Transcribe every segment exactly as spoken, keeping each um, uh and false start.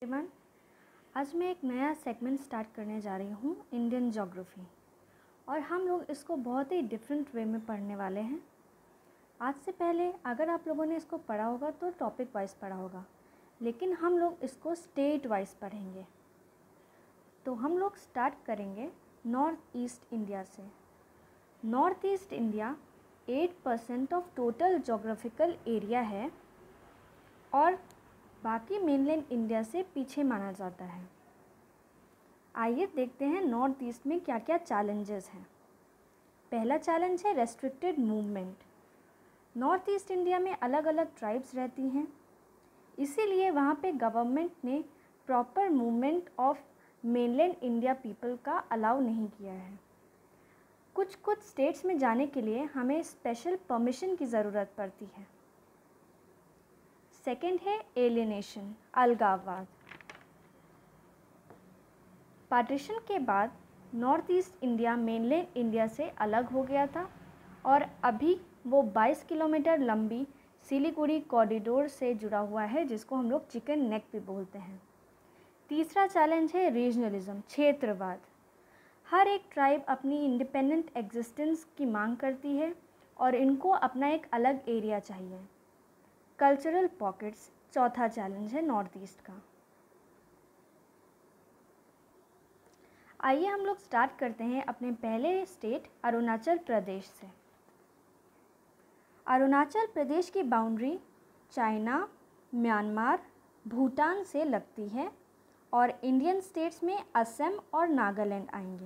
Everyone, आज मैं एक नया सेगमेंट स्टार्ट करने जा रही हूँ, इंडियन ज्योग्राफी। और हम लोग इसको बहुत ही डिफरेंट वे में पढ़ने वाले हैं। आज से पहले अगर आप लोगों ने इसको पढ़ा होगा तो टॉपिक वाइज पढ़ा होगा, लेकिन हम लोग इसको स्टेट वाइज पढ़ेंगे। तो हम लोग स्टार्ट करेंगे नॉर्थ ईस्ट इंडिया से। North east India eight percent of total geographical area है और बाकी मेनलैंड इंडिया से पीछे माना जाता है। आइए देखते हैं नॉर्थ ईस्ट में क्या क्या चैलेंजेस हैं। पहला चैलेंज है restricted movement. North east India में अलग अलग ट्राइब्स रहती हैं, इसीलिए वहाँ पे गवर्नमेंट ने proper movement of mainland India people का अलाउ नहीं किया है। कुछ कुछ स्टेट्स में जाने के लिए हमें स्पेशल परमिशन की ज़रूरत पड़ती है। सेकेंड है एलियनेशन, अलगाववाद। पार्टीशन के बाद north east India mainland India से अलग हो गया था और अभी वो बाईस किलोमीटर लंबी सिलीगुड़ी कॉरिडोर से जुड़ा हुआ है, जिसको हम लोग चिकन नेक भी बोलते हैं। तीसरा चैलेंज है रीजनलिज्म, क्षेत्रवाद। हर एक ट्राइब अपनी इंडिपेंडेंट एग्जिस्टेंस की मांग करती है और इनको अपना एक अलग एरिया चाहिए। कल्चरल पॉकेट्स चौथा चैलेंज है नॉर्थ ईस्ट का। आइए हम लोग स्टार्ट करते हैं अपने पहले स्टेट अरुणाचल प्रदेश से। अरुणाचल प्रदेश की बाउंड्री चाइना, म्यांमार, भूटान से लगती है और इंडियन स्टेट्स में असम और नागालैंड आएंगे।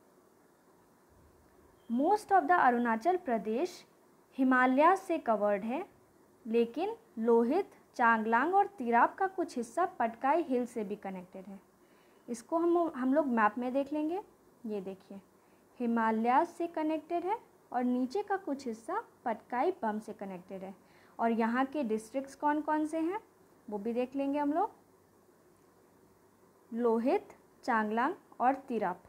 Most of the Arunachal Pradesh Himalaya से कवर्ड है, लेकिन लोहित, चांगलांग और तिराप का कुछ हिस्सा पटकाई हिल से भी कनेक्टेड है। इसको हम हम लोग मैप में देख लेंगे। ये देखिए, हिमालय से कनेक्टेड है और नीचे का कुछ हिस्सा पटकाई बम से कनेक्टेड है। और यहाँ के डिस्ट्रिक्ट्स कौन कौन से हैं वो भी देख लेंगे हम लोग, लोहित, चांगलांग और तिराप।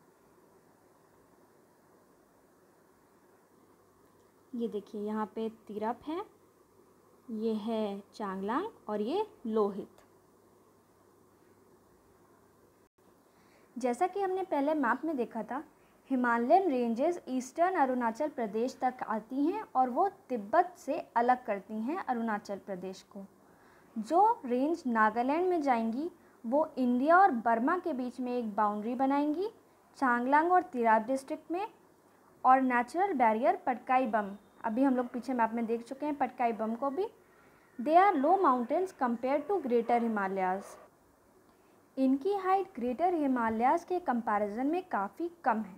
ये देखिए, यहाँ पे तिराप है, ये है चांगलांग और ये लोहित। जैसा कि हमने पहले मैप में देखा था, Himalayan ranges eastern Arunachal Pradesh तक आती हैं और वो तिब्बत से अलग करती हैं अरुणाचल प्रदेश को। जो रेंज नागालैंड में जाएंगी वो इंडिया और बर्मा के बीच में एक बाउंड्री बनाएंगी, चांगलांग और तिराप डिस्ट्रिक्ट में। और नेचुरल बैरियर पटकाई बम, अभी हम लोग पीछे मैप में देख चुके हैं पटकाई बम को भी। They are low mountains compare to greater Himalayas. इनकी हाइट ग्रेटर हिमालयाज़ के कंपैरिजन में काफ़ी कम है।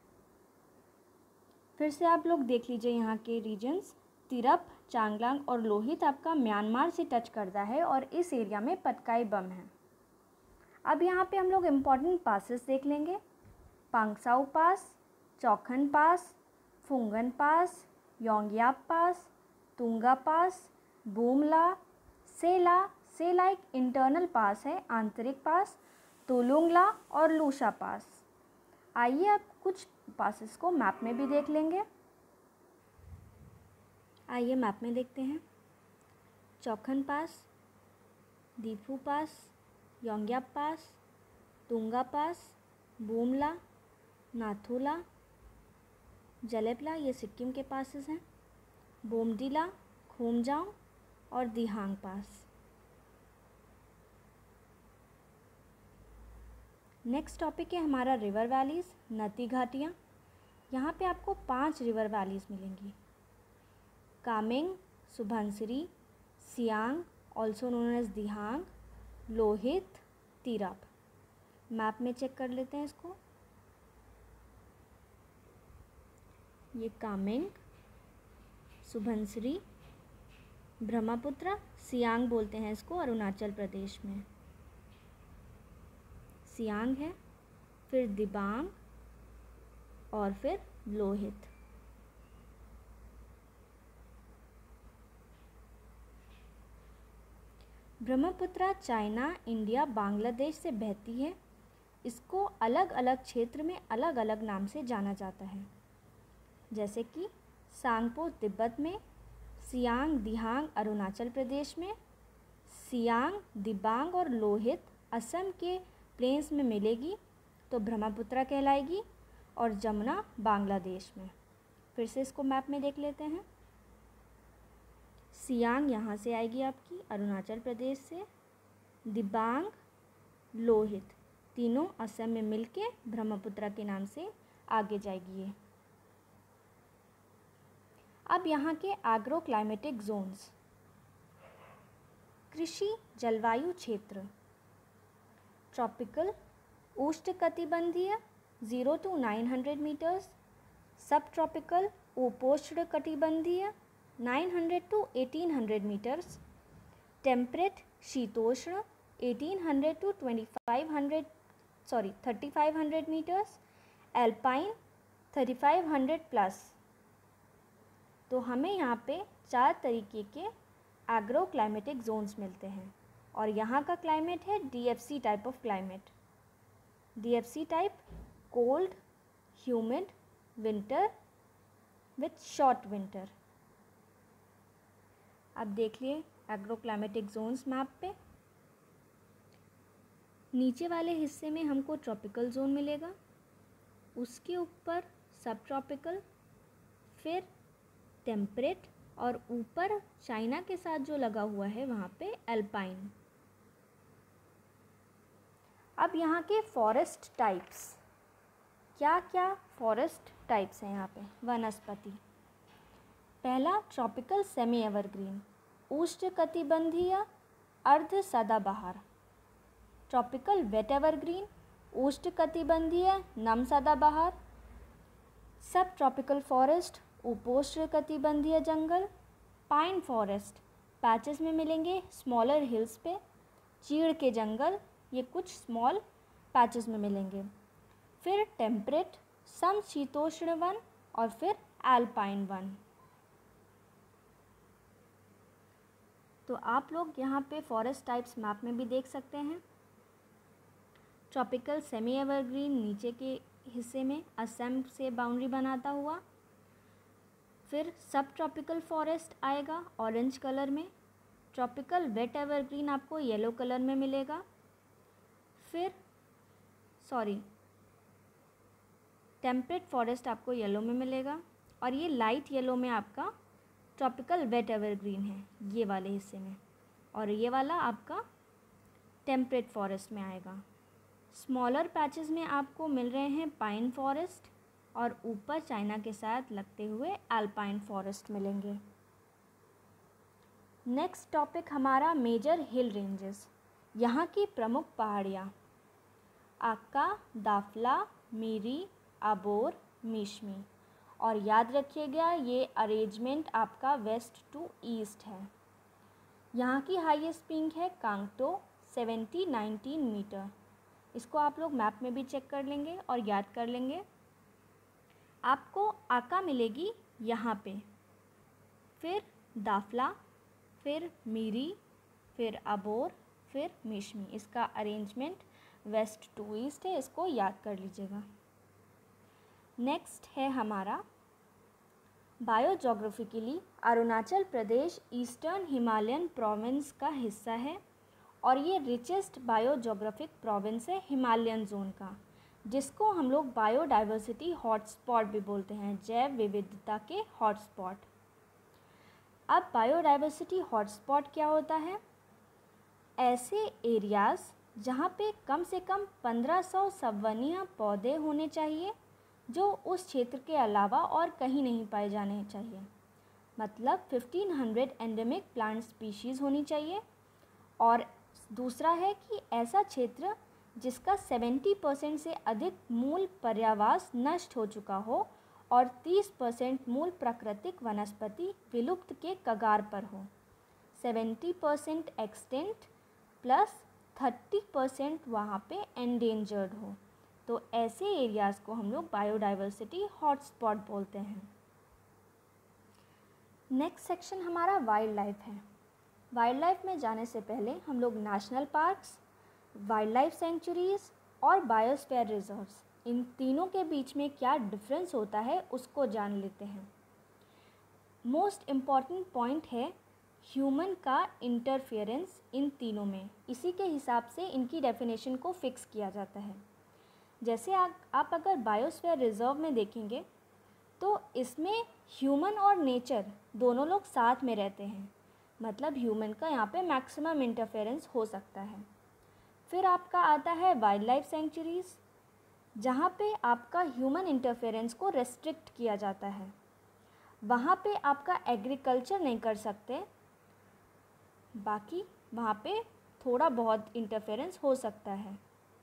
फिर से आप लोग देख लीजिए यहाँ के रीजन्स, तिरप, चांगलांग और लोहित आपका म्यांमार से टच करता है और इस एरिया में पटकाई बम है। अब यहाँ पे हम लोग इम्पॉर्टेंट पासेस देख लेंगे, पांगसाउ पास, चौखन पास, फुंगन पास, योंगयाप पास, तुंगा पास, बूमला, सेला। सेला एक इंटरनल पास है, आंतरिक पास, तुलुंगला और लूशा पास। आइए अब कुछ पासेस को मैप में भी देख लेंगे। आइए मैप में देखते हैं। चौखन पास, दीफू पास, योंगयाप पास, तुंगा पास, बूमला, नाथुला, जलेपला, ये सिक्किम के पासेस हैं, बोमडिला, खोमजांव और दिहांग पास। नेक्स्ट टॉपिक है हमारा रिवर वैलीज़, नदी घाटियाँ। यहाँ पे आपको पांच रिवर वैलीज़ मिलेंगी, Kameng, Subansiri, Siang, also known as Dihang, Lohit, Tirap. Map में चेक कर लेते हैं इसको। ये कामेंग, सुबनसिरी, ब्रह्मपुत्र, सियांग बोलते हैं इसको अरुणाचल प्रदेश में। सियांग है, फिर दिबांग और फिर लोहित। ब्रह्मपुत्र चाइना, इंडिया, बांग्लादेश से बहती है। इसको अलग अलग क्षेत्र में अलग अलग नाम से जाना जाता है, जैसे कि सांगपो तिब्बत में, सियांग दिहांग अरुणाचल प्रदेश में, सियांग, दिबांग और लोहित असम के प्लेन्स में मिलेगी तो ब्रह्मपुत्र कहलाएगी, और जमुना बांग्लादेश में। फिर से इसको मैप में देख लेते हैं। सियांग यहाँ से आएगी आपकी अरुणाचल प्रदेश से, दिबांग, लोहित तीनों असम में मिलके ब्रह्मपुत्र के नाम से आगे जाएगी ये। अब यहाँ के एग्रो क्लाइमेटिक जोन्स। कृषि जलवायु क्षेत्र ट्रॉपिकल उष्णकटिबंधीय zero to nine hundred metres, subtropical उपोष्ण कटिबंधीय nine hundred to eighteen hundred metres, temperate शीतोष्ण eighteen hundred to twenty five hundred sorry thirty five hundred metres, alpine thirty five hundred plus. तो हमें यहाँ पे चार तरीके के एग्रो क्लाइमेटिक जोन्स मिलते हैं, और यहाँ का क्लाइमेट है DFC type of climate. DFC type cold, humid, winter with short winter. अब देख लिए एग्रो क्लाइमेटिक जोन्स मैप पे। नीचे वाले हिस्से में हमको ट्रॉपिकल जोन मिलेगा, उसके ऊपर सब ट्रॉपिकल, फिर टेम्परेट, और ऊपर चाइना के साथ जो लगा हुआ है वहाँ पे एल्पाइन। अब यहाँ के फॉरेस्ट टाइप्स, क्या क्या फॉरेस्ट टाइप्स हैं यहाँ पे वनस्पति। पहला ट्रॉपिकल सेमी एवरग्रीन उष्णकटिबंधीय अर्ध सदाबहार, ट्रॉपिकल वेट एवरग्रीन उष्णकटिबंधीय नम सदाबहार, सब ट्रॉपिकल फॉरेस्ट उपोष्णकटिबंधीय जंगल, पाइन फॉरेस्ट पैचेस में मिलेंगे स्मॉलर हिल्स पे, चीड़ के जंगल ये कुछ स्मॉल पैचेस में मिलेंगे, फिर टेम्परेट समशीतोष्ण वन, और फिर एल्पाइन वन। तो आप लोग यहाँ पे फॉरेस्ट टाइप्स मैप में भी देख सकते हैं। ट्रॉपिकल सेमी एवरग्रीन नीचे के हिस्से में असम से बाउंड्री बनाता हुआ, फिर सब ट्रॉपिकल फॉरेस्ट आएगा ऑरेंज कलर में, ट्रॉपिकल वेट एवरग्रीन आपको येलो कलर में मिलेगा, फिर सॉरी टेम्परेट फॉरेस्ट आपको येलो में मिलेगा, और ये लाइट येलो में आपका ट्रॉपिकल वेट एवरग्रीन है ये वाले हिस्से में, और ये वाला आपका टेम्परेट फॉरेस्ट में आएगा। स्मॉलर पैचेस में आपको मिल रहे हैं पाइन फॉरेस्ट, और ऊपर चाइना के साथ लगते हुए एल्पाइन फॉरेस्ट मिलेंगे। नेक्स्ट टॉपिक हमारा मेजर हिल रेंजेस, यहाँ की प्रमुख पहाड़ियाँ आक्का, दाफला, मीरी, अबोर, मिशमी। और याद रखिएगा ये अरेंजमेंट आपका वेस्ट टू ईस्ट है। यहाँ की हाईएस्ट पीक है कांगटो सेवेंटी नाइनटीन मीटर। इसको आप लोग मैप में भी चेक कर लेंगे और याद कर लेंगे। आपको आका मिलेगी यहाँ पे, फिर दाफला, फिर मीरी, फिर अबोर, फिर मिशमी। इसका अरेंजमेंट वेस्ट टू ईस्ट है, इसको याद कर लीजिएगा। नेक्स्ट है हमारा biogeographically Arunachal Pradesh eastern Himalayan province का हिस्सा है और ये रिचेस्ट बायोजोग्राफिक प्रोविंस है हिमालयन जोन का, जिसको हम लोग बायोडाइवर्सिटी हॉटस्पॉट भी बोलते हैं, जैव विविधता के हॉटस्पॉट। अब बायोडाइवर्सिटी हॉटस्पॉट क्या होता है? ऐसे एरियाज़ जहाँ पे कम से कम पंद्रह सौ संवहनीय पौधे होने चाहिए जो उस क्षेत्र के अलावा और कहीं नहीं पाए जाने चाहिए, मतलब पंद्रह सौ एंडेमिक प्लांट स्पीशीज़ होनी चाहिए। और दूसरा है कि ऐसा क्षेत्र जिसका सत्तर परसेंट से अधिक मूल पर्यावास नष्ट हो चुका हो और तीस परसेंट मूल प्राकृतिक वनस्पति विलुप्त के कगार पर हो। सत्तर परसेंट एक्सटेंट प्लस तीस परसेंट वहाँ पे एंडेंजर्ड हो, तो ऐसे एरियाज़ को हम लोग बायोडाइवर्सिटी हॉटस्पॉट बोलते हैं। नेक्स्ट सेक्शन हमारा वाइल्ड लाइफ है। वाइल्ड लाइफ में जाने से पहले हम लोग national parks, wildlife sanctuaries और बायोस्फीयर रिजर्व्स, इन तीनों के बीच में क्या डिफरेंस होता है उसको जान लेते हैं। मोस्ट इम्पॉर्टेंट पॉइंट है ह्यूमन का इंटरफेरेंस इन तीनों में, इसी के हिसाब से इनकी डेफिनेशन को फिक्स किया जाता है। जैसे आ, आप अगर बायोस्फीयर रिजर्व में देखेंगे तो इसमें ह्यूमन और नेचर दोनों लोग साथ में रहते हैं, मतलब ह्यूमन का यहाँ पे मैक्सिमम इंटरफेरेंस हो सकता है। फिर आपका आता है वाइल्ड लाइफ सेंचुरीज़, जहाँ पे आपका ह्यूमन इंटरफेरेंस को रेस्ट्रिक्ट किया जाता है। वहाँ पे आपका एग्रीकल्चर नहीं कर सकते, बाकी वहाँ पे थोड़ा बहुत इंटरफेरेंस हो सकता है।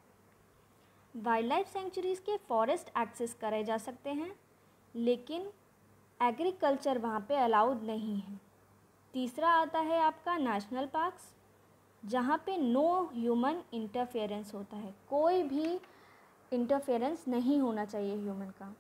वाइल्ड लाइफ सेंचुरीज़ के फॉरेस्ट एक्सेस करे जा सकते हैं, लेकिन एग्रीकल्चर वहाँ पे अलाउड नहीं है। तीसरा आता है आपका नेशनल पार्क्स, जहाँ पे नो ह्यूमन इंटरफेरेंस होता है, कोई भी इंटरफेरेंस नहीं होना चाहिए ह्यूमन का।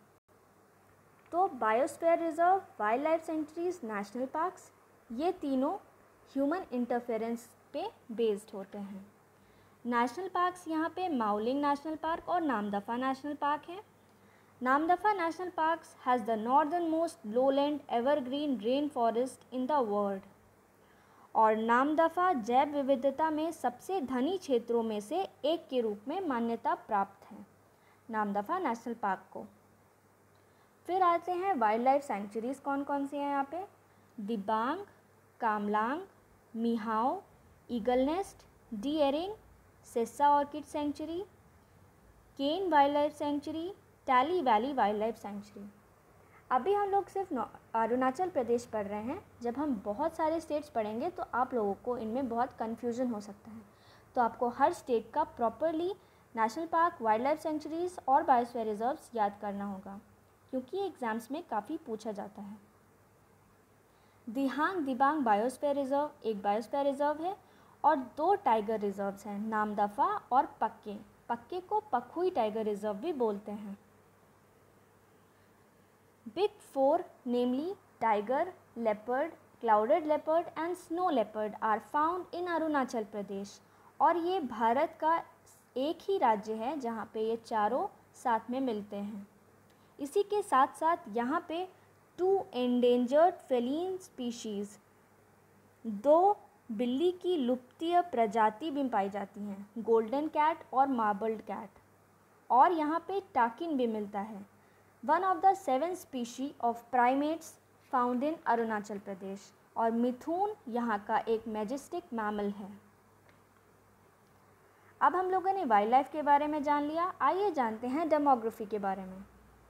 तो biosphere reserve, wildlife sanctuaries, national parks, ये तीनों ह्यूमन इंटरफेरेंस पे बेस्ड होते हैं। नेशनल पार्क्स यहाँ पे माउलिंग नेशनल पार्क और नामदफा नेशनल पार्क है। Namdapha national parks has the northernmost lowland evergreen rainforest in the world, और नामदफा जैव विविधता में सबसे धनी क्षेत्रों में से एक के रूप में मान्यता प्राप्त है, नामदफा नेशनल पार्क को। फिर आते हैं वाइल्ड लाइफ सेंचुरीज़ कौन कौन सी हैं यहाँ पे। Dibang, Kamlang, Mehao, eagle nest, D Ering, Sessa orchid sanctuary, Kane wildlife sanctuary, Talle valley wildlife sanctuary. अभी हम लोग सिर्फ अरुणाचल प्रदेश पढ़ रहे हैं, जब हम बहुत सारे स्टेट्स पढ़ेंगे तो आप लोगों को इनमें बहुत कन्फ्यूजन हो सकता है। तो आपको हर स्टेट का properly national park, wildlife sanctuaries और बायोस्फीयर रिजर्व्स याद करना होगा, क्योंकि एग्ज़ाम्स में काफ़ी पूछा जाता है। दिहांग दिबांग बायोस्फीयर रिजर्व एक बायोस्फीयर रिजर्व है, और दो टाइगर रिजर्व्स हैं, नामदफा और पक्के। पक्के को पखुई टाइगर रिजर्व भी बोलते हैं। Big four namely tiger, leopard, clouded leopard and snow leopard are found in Arunachal Pradesh, और ये भारत का एक ही राज्य है जहाँ पे ये चारों साथ में मिलते हैं। इसी के साथ साथ यहाँ पे टू एंडेंजर्ड फेलिन स्पीशीज़, दो बिल्ली की लुप्तीय प्रजाति भी पाई जाती हैं, गोल्डन कैट और मार्बल्ड कैट, और यहाँ पे टाकिन भी मिलता है, one of the seven species of primates found in Arunachal Pradesh. और मिथुन यहाँ का एक मैजेस्टिक मैमल है। अब हम लोगों ने वाइल्ड लाइफ के बारे में जान लिया, आइए जानते हैं डेमोग्राफी के बारे में।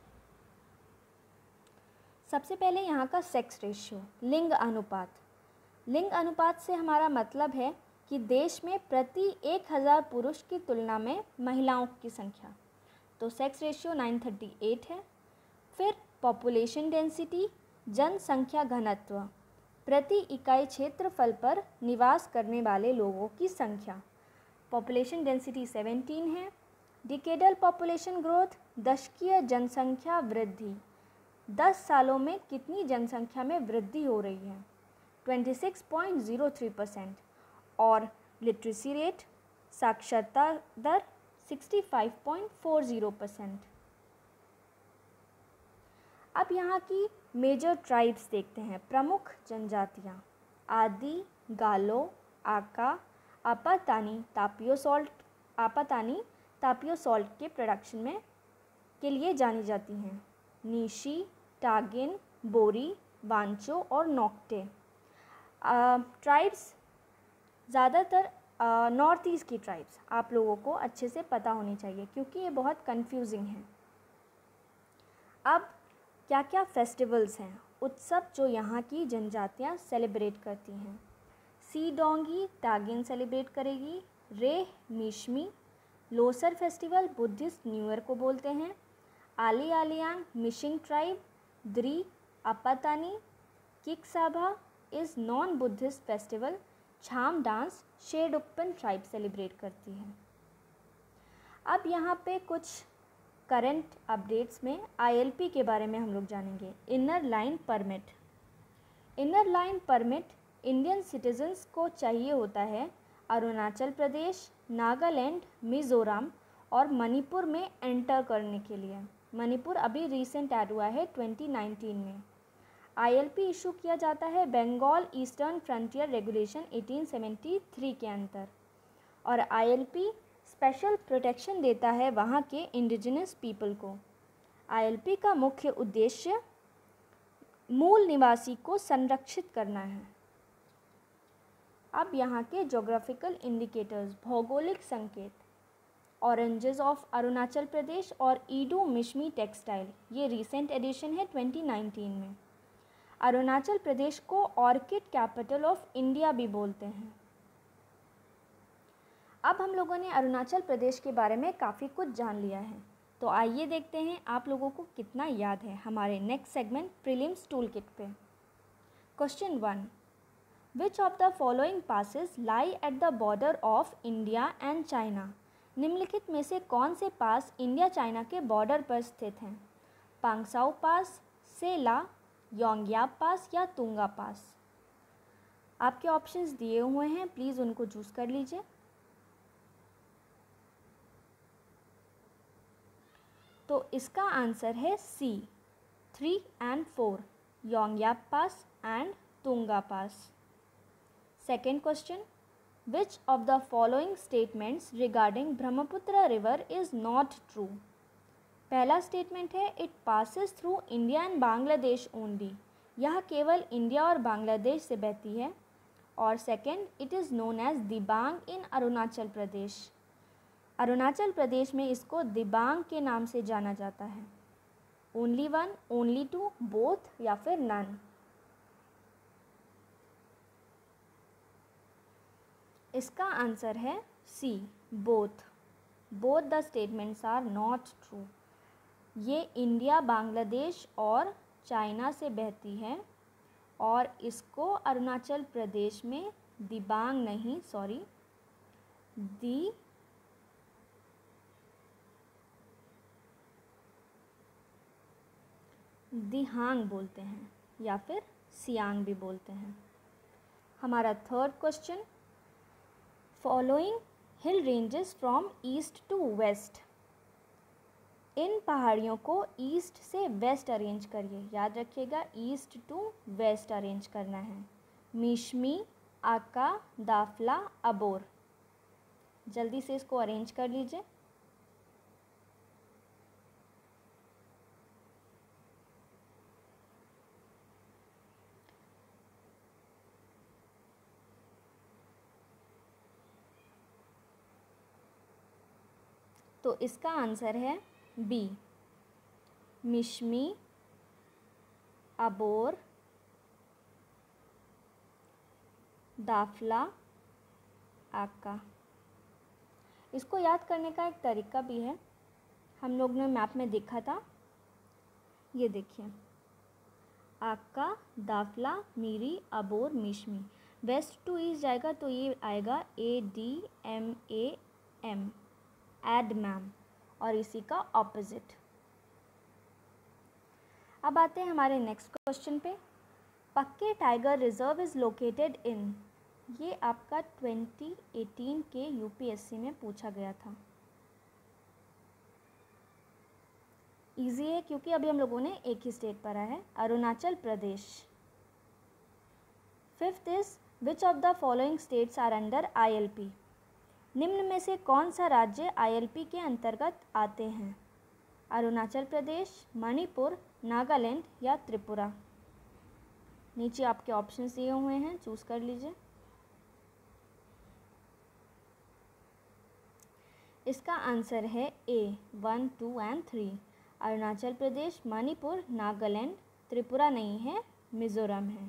सबसे पहले यहाँ का सेक्स रेशियो, लिंग अनुपात। लिंग अनुपात से हमारा मतलब है कि देश में प्रति एक हज़ार पुरुष की तुलना में महिलाओं की संख्या, तो सेक्स रेशियो नौ सौ अड़तीस है। फिर पॉपुलेशन डेंसिटी, जनसंख्या घनत्व, प्रति इकाई क्षेत्रफल पर निवास करने वाले लोगों की संख्या, पॉपुलेशन डेंसिटी सत्रह है। डिकेडल पॉपुलेशन ग्रोथ, दशकीय जनसंख्या वृद्धि, दस सालों में कितनी जनसंख्या में वृद्धि हो रही है, छब्बीस पॉइंट ज़ीरो थ्री परसेंट। और लिटरेसी रेट, साक्षरता दर पैंसठ पॉइंट फोर ज़ीरो परसेंट। अब यहाँ की मेजर ट्राइब्स देखते हैं, प्रमुख जनजातियाँ। आदि, गालो, आका, आपातानी, तापियो सॉल्ट, आपातानी तापियो सॉल्ट के प्रोडक्शन में के लिए जानी जाती हैं। नीशी, टागिन, बोरी, वांचो और नोक्टे ट्राइब्स, ज़्यादातर नॉर्थ ईस्ट की ट्राइब्स आप लोगों को अच्छे से पता होनी चाहिए, क्योंकि ये बहुत कंफ्यूजिंग है। अब क्या क्या फेस्टिवल्स हैं, उत्सव जो यहाँ की जनजातियाँ सेलिब्रेट करती हैं। सी डोंगी टागिन सेलिब्रेट करेगी। Reh Mishmi, Losar festival Buddhist new year को बोलते हैं। Ali Aliang Mishing tribe, Dree Apatani, Kiksaba is non Buddhist festival. Chham dance Sherdukpen tribe celebrate करती है। अब यहाँ पे कुछ करंट अपडेट्स में आई एल पी के बारे में हम लोग जानेंगे। Inner line permit. Inner line permit Indian citizens को चाहिए होता है अरुणाचल प्रदेश, नागालैंड, मिज़ोरम और मणिपुर में एंटर करने के लिए। मणिपुर अभी रिसेंट ऐड हुआ है ट्वेंटी नाइनटीन में। आईएलपी इशू किया जाता है बंगाल ईस्टर्न फ्रंटियर रेगुलेशन अठारह सौ तिहत्तर के अंतर, और आईएलपी स्पेशल प्रोटेक्शन देता है वहाँ के इंडिजिनस पीपल को। आईएलपी का मुख्य उद्देश्य मूल निवासी को संरक्षित करना है। अब यहाँ के जोग्राफिकल इंडिकेटर्स, भौगोलिक संकेत, ऑरेंजेस ऑफ अरुणाचल प्रदेश और ईडू मिशमी टेक्सटाइल, ये रीसेंट एडिशन है ट्वेंटी नाइनटीन में। अरुणाचल प्रदेश को ऑर्किड कैपिटल ऑफ इंडिया भी बोलते हैं। अब हम लोगों ने अरुणाचल प्रदेश के बारे में काफ़ी कुछ जान लिया है, तो आइए देखते हैं आप लोगों को कितना याद है हमारे next segment prelims tool kit पे। Question one, which of the following passes lie at the border of India and China? निम्नलिखित में से कौन से पास इंडिया चाइना के बॉर्डर पर स्थित हैं? पांगसाउ पास, सेला, योंगयाप पास या तुंगा पास? आपके ऑप्शंस दिए हुए हैं, प्लीज़ उनको चूज़ कर लीजिए। तो इसका आंसर है C, three and four, Yongyap pass and Tunga pass. Second question, which of the following statements regarding Brahmaputra river is not true? पहला स्टेटमेंट है it passes through India and Bangladesh only, यह केवल इंडिया और बांग्लादेश से बहती है। और second, it is known as Dibang in Arunachal Pradesh, Arunachal Pradesh में इसको दिबांग के नाम से जाना जाता है। Only one, only two, both या फिर नन? इसका आंसर है C, both. Both the statements are not true. ये इंडिया, बांग्लादेश और चाइना से बहती है और इसको अरुणाचल प्रदेश में दिबांग नहीं, सॉरी, दी दिहांग बोलते हैं या फिर सियांग भी बोलते हैं। हमारा third question, following hill ranges from east to west, इन पहाड़ियों को ईस्ट से वेस्ट अरेंज करिए। याद रखिएगा, ईस्ट टू वेस्ट अरेंज करना है। मिशमी, आका, दाफला, अबोर, जल्दी से इसको अरेंज कर लीजिए। तो इसका आंसर है बी, मिशमी, अबोर, दाफला, आका। इसको याद करने का एक तरीका भी है, हम लोग ने मैप में देखा था। ये देखिए, Aka, Dafla, Miri, Abor, Mishmi, west to east जाएगा तो ये आएगा A D M A M, ad ma'am, और इसी का ऑपोजिट। अब आते हैं हमारे नेक्स्ट क्वेश्चन पे। Pakke tiger reserve is located in, ये आपका ट्वेंटी एटीन के यूपीएससी में पूछा गया था। इजी है क्योंकि अभी हम लोगों ने एक ही स्टेट पढ़ा है, Arunachal Pradesh. Fifth is which of the following states are under ILP, निम्न में से कौन सा राज्य आईएलपी के अंतर्गत आते हैं? अरुणाचल प्रदेश, मणिपुर, नागालैंड या त्रिपुरा? नीचे आपके ऑप्शंस दिए हुए हैं, चूज कर लीजिए। इसका आंसर है A, one, two and three, Arunachal Pradesh, Manipur, Nagaland, Tripura नहीं है, मिजोरम है।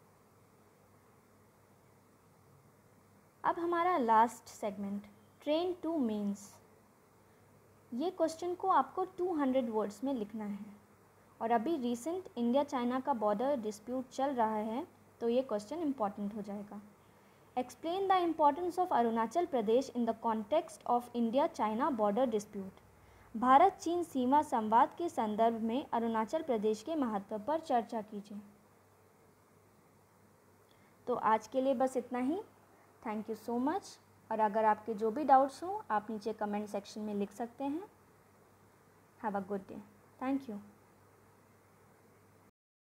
अब हमारा last segment, train to mains. ये क्वेश्चन को आपको टू हंड्रेड वर्ड्स में लिखना है और अभी रिसेंट इंडिया चाइना का बॉर्डर डिस्प्यूट चल रहा है, तो ये क्वेश्चन इम्पॉर्टेंट हो जाएगा। Explain the importance of Arunachal Pradesh in the context of India China border dispute. Bharat चीन सीमा संवाद के संदर्भ में अरुणाचल प्रदेश के महत्व पर चर्चा कीजिए। तो आज के लिए बस इतना ही। Thank you so much. और अगर आपके जो भी डाउट्स हों आप नीचे कमेंट सेक्शन में लिख सकते हैं। Have a good day. Thank you.